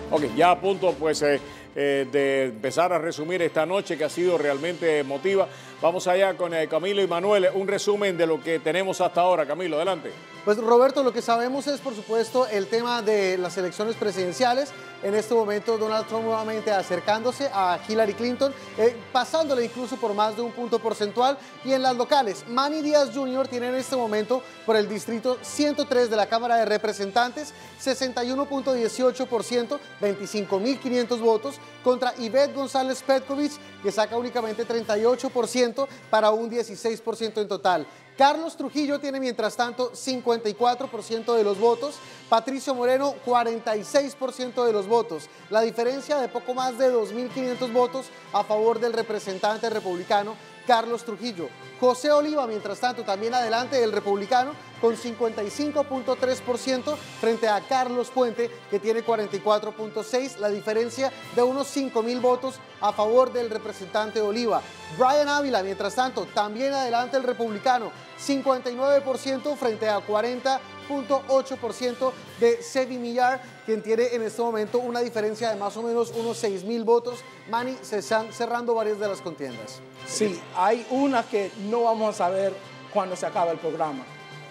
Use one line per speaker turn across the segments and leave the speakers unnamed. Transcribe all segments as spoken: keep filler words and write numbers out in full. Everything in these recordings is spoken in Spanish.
Ok, ya a punto pues eh, eh, de empezar a resumir esta noche que ha sido realmente emotiva. Vamos allá con eh, Camilo y Manuel, un resumen de lo que tenemos hasta ahora. Camilo, adelante.
Pues Roberto, lo que sabemos es por supuesto el tema de las elecciones presidenciales. En este momento Donald Trump nuevamente acercándose a Hillary Clinton, eh, pasándole incluso por más de un punto porcentual. Y en las locales, Manny Díaz junior tiene en este momento por el distrito ciento tres de la Cámara de Representantes sesenta y uno punto dieciocho por ciento, veinticinco mil quinientos votos, contra Yvette González Petkovic, que saca únicamente treinta y ocho por ciento para un dieciséis por ciento en total. Carlos Trujillo tiene mientras tanto cincuenta y cuatro por ciento de los votos, Patricio Moreno cuarenta y seis por ciento de los votos, la diferencia de poco más de dos mil quinientos votos a favor del representante republicano Carlos Trujillo. José Oliva, mientras tanto, también adelante del republicano con cincuenta y cinco punto tres por ciento frente a Carlos Puente, que tiene cuarenta y cuatro punto seis por ciento, la diferencia de unos cinco mil votos a favor del representante Oliva. Brian Ávila, mientras tanto, también adelante el republicano, cincuenta y nueve por ciento frente a cuarenta punto ocho por ciento de Sevi Millar, quien tiene en este momento una diferencia de más o menos unos seis mil votos. Manny, se están cerrando varias de las contiendas.
Sí, hay una que no vamos a saber cuando se acaba el programa.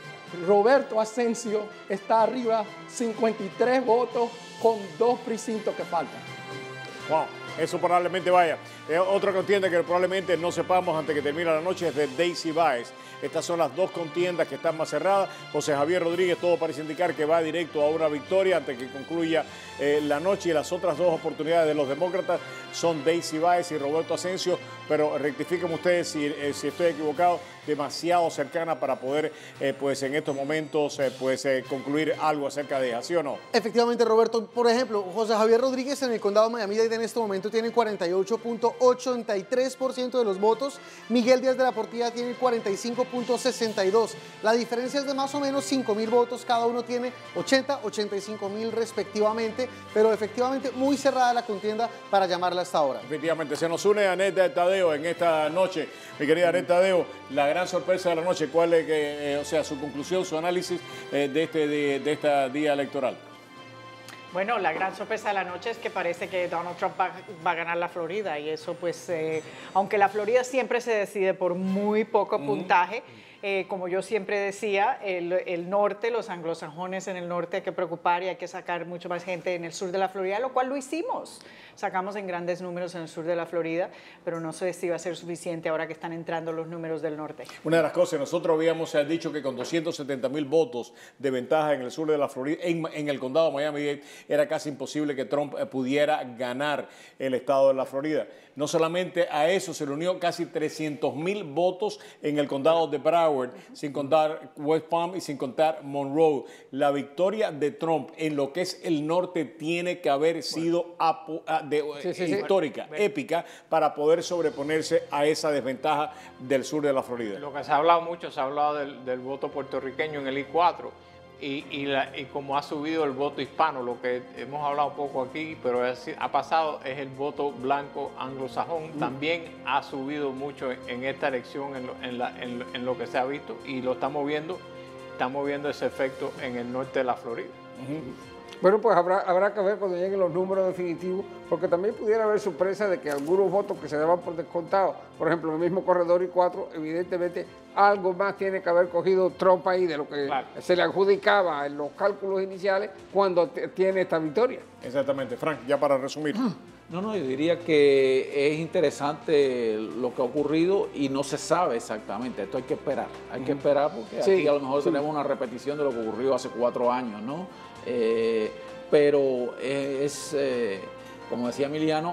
Roberto Asensio está arriba, cincuenta y tres votos con dos precintos que faltan.
Wow, eso probablemente vaya. Eh, otra contienda que probablemente no sepamos antes que termine la noche es de Daisy Baez. Estas son las dos contiendas que están más cerradas. José Javier Rodríguez, todo parece indicar que va directo a una victoria antes que concluya eh, la noche. Y las otras dos oportunidades de los demócratas son Daisy Baez y Roberto Asensio. Pero rectifíquenme ustedes si, eh, si estoy equivocado, demasiado cercana para poder, eh, pues en estos momentos, eh, pues eh, concluir algo acerca de ella, ¿sí o no?
Efectivamente, Roberto. Por ejemplo, José Javier Rodríguez en el condado de Miami-Dade en este momento tiene cuarenta y ocho punto ochenta y tres por ciento de los votos. Miguel Díaz de la Portilla tiene cuarenta y cinco punto sesenta y dos. La diferencia es de más o menos cinco mil votos. Cada uno tiene ochenta, ochenta y cinco mil respectivamente. Pero efectivamente muy cerrada la contienda para llamarla hasta ahora.
Efectivamente, se nos une Anet Tadeo en esta noche. Mi querida Anet Tadeo, la gran sorpresa de la noche, ¿cuál es, que, eh, o sea, su conclusión, su análisis eh, de este de, de esta día electoral?
Bueno, la gran sorpresa de la noche es que parece que Donald Trump va, va a ganar la Florida y eso pues, eh, aunque la Florida siempre se decide por muy poco puntaje, eh, como yo siempre decía, el, el norte, los anglosajones en el norte hay que preocupar y hay que sacar mucho más gente en el sur de la Florida, lo cual lo hicimos. Sacamos en grandes números en el sur de la Florida, pero no sé si va a ser suficiente ahora que están entrando los números del norte.
Una de las cosas, nosotros habíamos dicho que con doscientos setenta mil votos de ventaja en el sur de la Florida, en, en el condado de Miami-Dade, era casi imposible que Trump pudiera ganar el estado de la Florida. No solamente a eso, se le unió casi trescientos mil votos en el condado de Broward, sin contar West Palm y sin contar Monroe. La victoria de Trump en lo que es el norte tiene que haber sido apo, de, sí, sí, histórica, sí. épica, para poder sobreponerse a esa desventaja del sur de la Florida.
Lo que se ha hablado mucho, se ha hablado del, del voto puertorriqueño en el I cuatro. Y, y, la, y como ha subido el voto hispano, lo que hemos hablado poco aquí, pero es, ha pasado, es el voto blanco anglosajón. Mm. También ha subido mucho en, en esta elección, en lo, en, la, en, en lo que se ha visto, y lo estamos viendo, estamos viendo ese efecto en el norte de la Florida.
Uh-huh. Bueno, pues habrá, habrá que ver cuando lleguen los números definitivos, porque también pudiera haber sorpresa de que algunos votos que se daban por descontado, por ejemplo, en el mismo corredor I cuatro, evidentemente algo más tiene que haber cogido Trump ahí de lo que claro. se le adjudicaba en los cálculos iniciales cuando tiene esta victoria.
Exactamente. Frank, ya para resumir.
No, no, yo diría que es interesante lo que ha ocurrido y no se sabe exactamente. Esto hay que esperar. Hay que esperar porque sí, aquí a lo mejor sí. tenemos una repetición de lo que ocurrió hace cuatro años, ¿no? Eh, pero es, eh, como decía Emiliano,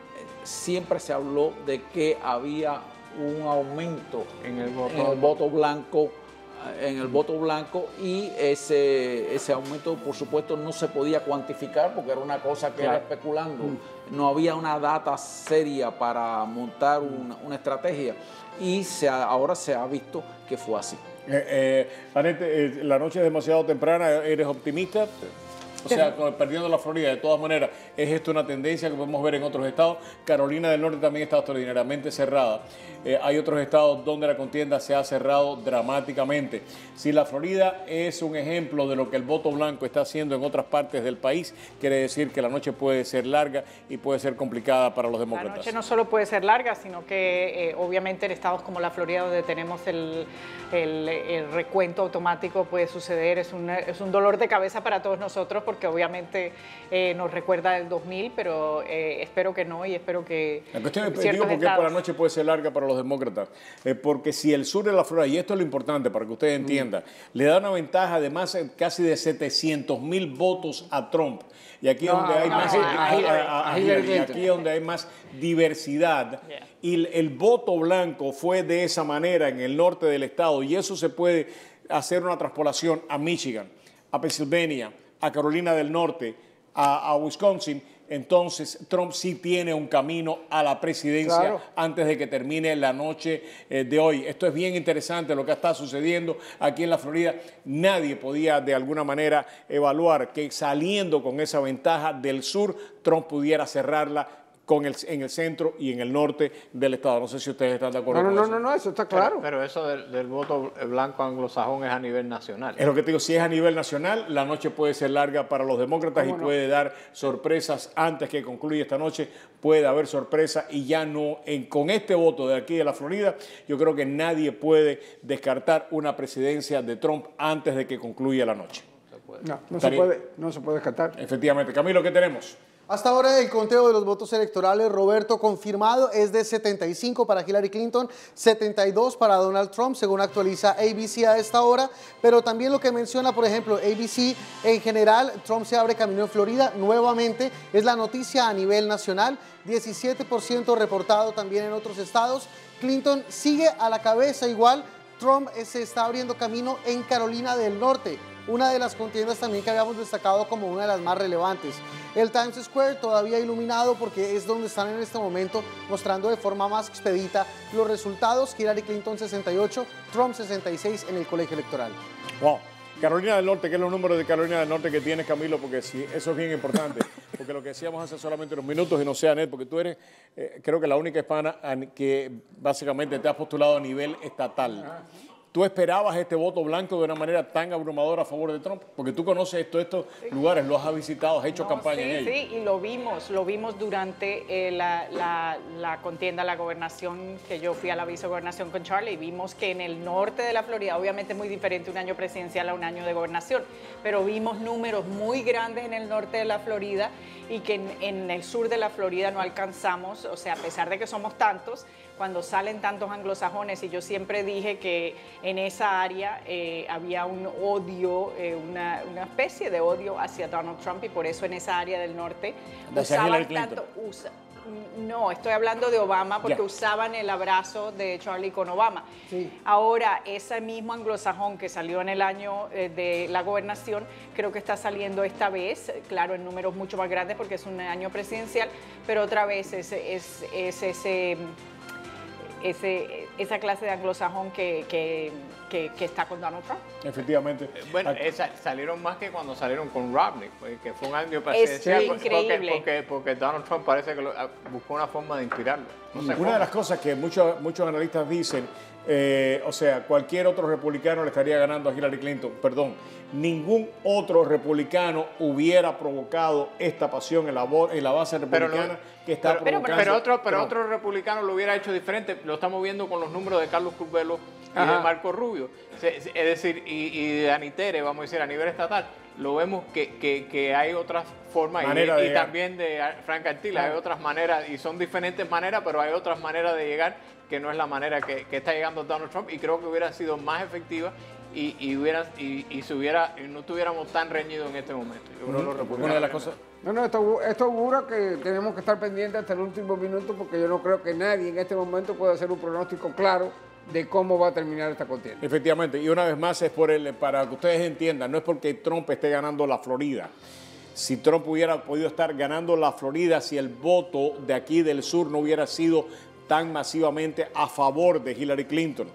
siempre se habló de que había un aumento
en el voto,
en el voto blanco, en el voto blanco y ese, ese aumento, por supuesto, no se podía cuantificar porque era una cosa que claro. era especulando. No había una data seria para montar una, una estrategia y se ha, ahora se ha visto que fue así.
Eh, eh, Anet, eh, la noche es demasiado temprana, ¿eres optimista? o sea, perdiendo la Florida. De todas maneras, es esto una tendencia que podemos ver en otros estados. Carolina del Norte también está extraordinariamente cerrada. Eh, hay otros estados donde la contienda se ha cerrado dramáticamente. Si la Florida es un ejemplo de lo que el voto blanco está haciendo en otras partes del país, quiere decir que la noche puede ser larga y puede ser complicada para los demócratas.
La noche no solo puede ser larga, sino que eh, obviamente en estados como la Florida, donde tenemos el, el, el recuento automático, puede suceder. Es un, es un dolor de cabeza para todos nosotros, porque obviamente eh, nos recuerda del dos mil, pero eh, espero que no, y espero que...
La cuestión es, digo, porque por la noche puede ser larga para los demócratas, eh, porque si el sur de la Florida, y esto es lo importante para que usted entienda, mm. le da una ventaja de más casi de setecientos mil votos a Trump, y aquí es no, donde hay no, más, no, a, a, a, a Hillary, y aquí es donde hay más diversidad, yeah. y el, el voto blanco fue de esa manera en el norte del estado, y eso se puede hacer una transpolación a Michigan, a Pennsylvania, a Carolina del Norte, a, a Wisconsin. Entonces Trump sí tiene un camino a la presidencia, claro, antes de que termine la noche eh, de hoy. Esto es bien interesante lo que está sucediendo aquí en la Florida. Nadie podía de alguna manera evaluar que saliendo con esa ventaja del sur, Trump pudiera cerrarla con el, en el centro y en el norte del estado. No sé si ustedes están de acuerdo
no,
con
no,
eso.
No, no, no, eso está claro.
Pero, pero eso del, del voto blanco anglosajón es a nivel nacional.
Es lo que te digo, si es a nivel nacional, la noche puede ser larga para los demócratas y no? puede dar sorpresas antes que concluya esta noche. Puede haber sorpresas y ya no, en, con este voto de aquí de la Florida, yo creo que nadie puede descartar una presidencia de Trump antes de que concluya la noche.
No, no se puede, no se puede descartar.
Efectivamente. Camilo, ¿qué tenemos?
Hasta ahora el conteo de los votos electorales, Roberto, confirmado es de setenta y cinco para Hillary Clinton, setenta y dos para Donald Trump, según actualiza A B C a esta hora, pero también lo que menciona, por ejemplo, A B C en general, Trump se abre camino en Florida, nuevamente es la noticia a nivel nacional, diecisiete por ciento reportado también en otros estados, Clinton sigue a la cabeza igual, Trump se está abriendo camino en Carolina del Norte, una de las contiendas también que habíamos destacado como una de las más relevantes. El Times Square todavía iluminado porque es donde están en este momento mostrando de forma más expedita los resultados. Hillary Clinton sesenta y ocho, Trump sesenta y seis en el colegio electoral.
Wow. Carolina del Norte, ¿qué es los números de Carolina del Norte que tienes, Camilo? Porque sí, eso es bien importante. Porque lo que decíamos hace solamente unos minutos, y no sé, Anet, porque tú eres, eh, creo que la única hispana que básicamente te has postulado a nivel estatal. ¿Tú esperabas este voto blanco de una manera tan abrumadora a favor de Trump? Porque tú conoces esto, estos sí. lugares, los has visitado, has hecho no, campaña
sí,
en ellos.
Sí, y lo vimos, lo vimos durante eh, la, la, la contienda, la gobernación, que yo fui a la vicegobernación con Charlie, y vimos que en el norte de la Florida, obviamente es muy diferente un año presidencial a un año de gobernación, pero vimos números muy grandes en el norte de la Florida y que en, en el sur de la Florida no alcanzamos, o sea, a pesar de que somos tantos, cuando salen tantos anglosajones, y yo siempre dije que en esa área eh, había un odio, eh, una, una especie de odio hacia Donald Trump, y por eso en esa área del norte usaban tanto... Usa, no, estoy hablando de Obama, porque yeah. usaban el abrazo de Charlie con Obama. Sí. Ahora, ese mismo anglosajón que salió en el año eh, de la gobernación, creo que está saliendo esta vez, claro, en números mucho más grandes porque es un año presidencial, pero otra vez es, es, es ese... Ese, esa clase de anglosajón que, que, que, que está con Donald Trump.
Efectivamente.
Bueno, esa, salieron más que cuando salieron con Romney, que fue un año presidencial.
Es increíble.
Porque, porque, porque Donald Trump parece que lo, buscó una forma de inspirarlo. No sé
una
cómo.
de las cosas que muchos, muchos analistas dicen, eh, o sea, cualquier otro republicano le estaría ganando a Hillary Clinton, perdón, ningún otro republicano hubiera provocado esta pasión en la, en la base republicana
no,
que está
pero,
provocando.
Pero, otro, pero otro republicano lo hubiera hecho diferente, lo estamos viendo con los números de Carlos Curbelo y Ajá. de Marco Rubio, es decir, y, y de Anitere, vamos a decir, a nivel estatal, lo vemos que, que, que hay otras formas, y, y también de Frank Artila, hay otras maneras, y son diferentes maneras, pero hay otras maneras de llegar que no es la manera que, que está llegando Donald Trump, y creo que hubiera sido más efectiva y, y, hubiera, y, y, si hubiera, y no estuviéramos tan reñidos en este momento. Yo creo
uh-huh. que una de las cosas...
No, no, esto, esto augura que tenemos que estar pendientes hasta el último minuto, porque yo no creo que nadie en este momento pueda hacer un pronóstico claro de cómo va a terminar esta contienda.
Efectivamente, y una vez más es por el, para que ustedes entiendan, no es porque Trump esté ganando la Florida. Si Trump hubiera podido estar ganando la Florida, si el voto de aquí del sur no hubiera sido tan masivamente a favor de Hillary Clinton.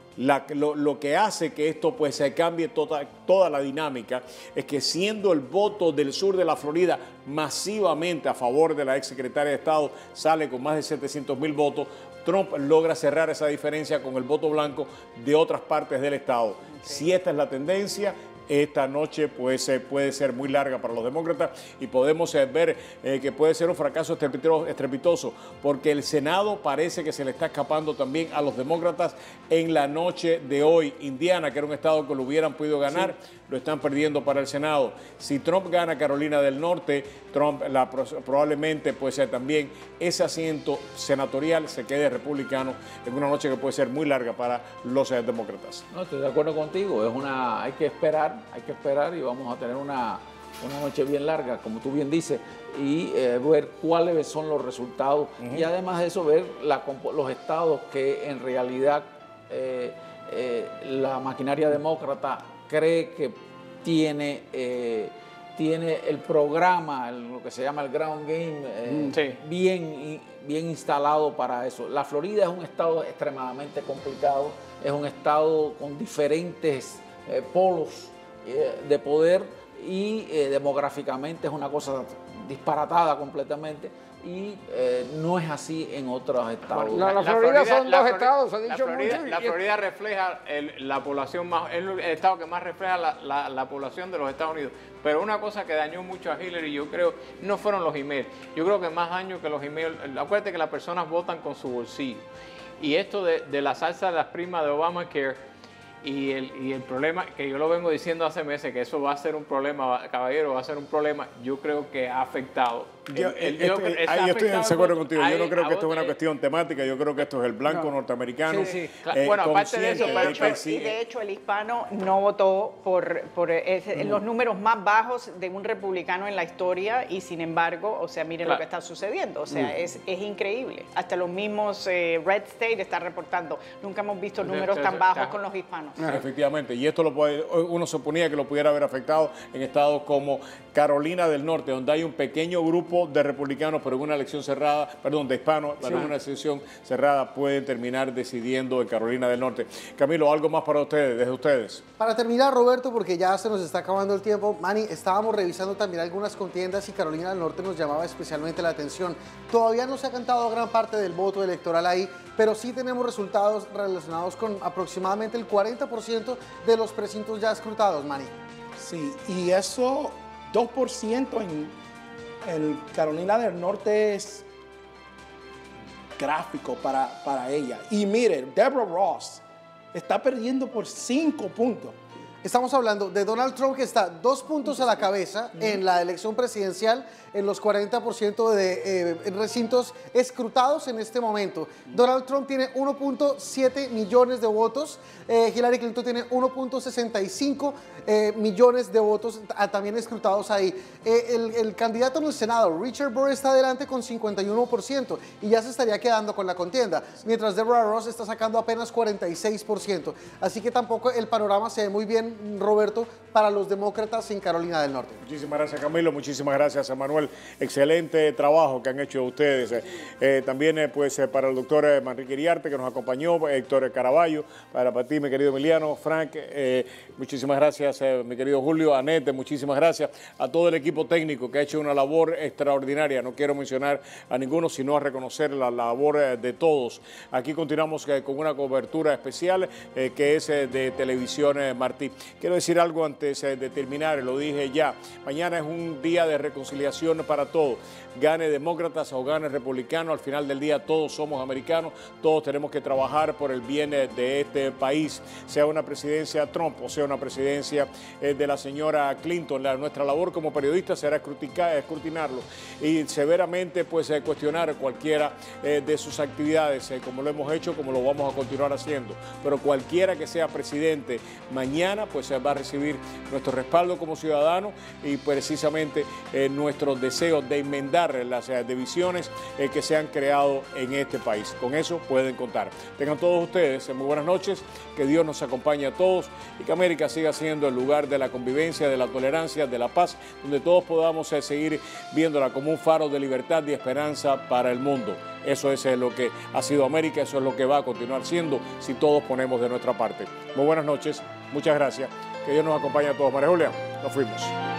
La, lo, lo que hace que esto pues se cambie toda, toda la dinámica es que siendo el voto del sur de la Florida masivamente a favor de la ex secretaria de Estado, sale con más de setecientos mil votos, Trump logra cerrar esa diferencia con el voto blanco de otras partes del estado. Okay. Si esta es la tendencia, esta noche pues, eh, puede ser muy larga para los demócratas y podemos eh, ver eh, que puede ser un fracaso estrepitoso porque el Senado parece que se le está escapando también a los demócratas en la noche de hoy. Indiana, que era un estado que lo hubieran podido ganar, sí, lo están perdiendo para el Senado. Si Trump gana Carolina del Norte, Trump la, probablemente pues, eh, también ese asiento senatorial se quede republicano en una noche que puede ser muy larga para los eh, demócratas.
No, estoy de acuerdo contigo, es una, hay que esperar. Hay que esperar y vamos a tener una, una noche bien larga, como tú bien dices, y eh, ver cuáles son los resultados. Uh-huh. Y además de eso, ver la, los estados que en realidad eh, eh, la maquinaria demócrata cree que tiene, eh, tiene el programa, el, lo que se llama el ground game, eh, sí, bien, bien instalado para eso. La Florida es un estado extremadamente complicado, es un estado con diferentes eh, polos de poder y eh, demográficamente es una cosa disparatada completamente y eh, no es así en otros estados.
Bueno, la, la, la Florida, Florida son dos Florida, estados, ha dicho
la Florida,
mucho.
La Florida refleja el, la población más, es el estado que más refleja la, la, la población de los Estados Unidos. Pero una cosa que dañó mucho a Hillary, yo creo, no fueron los emails. Yo creo que más daño que los emails, acuérdate que las personas votan con su bolsillo. Y esto de, de la salsa de las primas de Obamacare, Y el, y el problema, que yo lo vengo diciendo hace meses, que eso va a ser un problema, caballero, va a ser un problema, yo creo que ha afectado.
Yo, el, el, yo, este, ahí yo estoy en desacuerdo contigo, yo no creo que esto es una cuestión temática, yo creo que esto es el blanco no. norteamericano.
Sí, sí. Eh, bueno, aparte de eso, pero, de pero, sí, y de hecho el hispano no votó por, por ese, no. los números más bajos de un republicano en la historia y sin embargo, o sea, miren claro. lo que está sucediendo, o sea, mm. es, es increíble. Hasta los mismos eh, Red State están reportando, nunca hemos visto números tan bajos con los hispanos.
Efectivamente, y esto lo puede, uno suponía que lo pudiera haber afectado en estados como Carolina del Norte, donde hay un pequeño grupo de republicanos, pero en una elección cerrada, perdón, de hispanos, pero sí. en una elección cerrada pueden terminar decidiendo en Carolina del Norte. Camilo, algo más para ustedes, desde ustedes.
Para terminar, Roberto, porque ya se nos está acabando el tiempo, Manny, estábamos revisando también algunas contiendas y Carolina del Norte nos llamaba especialmente la atención. Todavía no se ha cantado gran parte del voto electoral ahí, pero sí tenemos resultados relacionados con aproximadamente el cuarenta por ciento de los precintos ya escrutados, Manny.
Sí, y eso, dos por ciento en, en Carolina del Norte es gráfico para, para ella. Y mire, Deborah Ross está perdiendo por cinco puntos.
Estamos hablando de Donald Trump, que está dos puntos a la cabeza en la elección presidencial, en los cuarenta por ciento de eh, recintos escrutados en este momento. Donald Trump tiene uno punto siete millones de votos, eh, Hillary Clinton tiene uno punto sesenta y cinco eh, millones de votos también escrutados ahí. Eh, el, el candidato en el Senado, Richard Burr, está adelante con cincuenta y uno por ciento y ya se estaría quedando con la contienda, mientras Deborah Ross está sacando apenas cuarenta y seis por ciento. Así que tampoco el panorama se ve muy bien, Roberto, para los demócratas en Carolina del Norte.
Muchísimas gracias, Camilo. Muchísimas gracias a Manuel. Excelente trabajo que han hecho ustedes. Eh, también eh, pues eh, para el doctor eh, Manrique Iriarte, que nos acompañó, Héctor Caraballo, para, para ti, mi querido Emiliano, Frank, eh, muchísimas gracias, eh, mi querido Julio, Anette, muchísimas gracias a todo el equipo técnico que ha hecho una labor extraordinaria. No quiero mencionar a ninguno, sino a reconocer la labor eh, de todos. Aquí continuamos eh, con una cobertura especial eh, que es eh, de Televisión eh, Martí. Quiero decir algo antes eh, de terminar, lo dije ya. Mañana es un día de reconciliación para todos. Gane demócratas o gane republicano, al final del día todos somos americanos, todos tenemos que trabajar por el bien de este país, sea una presidencia Trump o sea una presidencia eh, de la señora Clinton. La, nuestra labor como periodistas será escrutinarlo y severamente pues eh, cuestionar cualquiera eh, de sus actividades, eh, como lo hemos hecho, como lo vamos a continuar haciendo. Pero cualquiera que sea presidente mañana pues eh, va a recibir nuestro respaldo como ciudadano y precisamente eh, nuestro deseo de enmendar las eh, divisiones eh, que se han creado en este país. Con eso pueden contar. Tengan todos ustedes eh, muy buenas noches, que Dios nos acompañe a todos y que América siga siendo el lugar de la convivencia, de la tolerancia, de la paz, donde todos podamos eh, seguir viéndola como un faro de libertad y esperanza para el mundo. Eso es lo que ha sido América, eso es lo que va a continuar siendo si todos ponemos de nuestra parte. Muy buenas noches, muchas gracias. Que Dios nos acompañe a todos. María Julia, nos fuimos.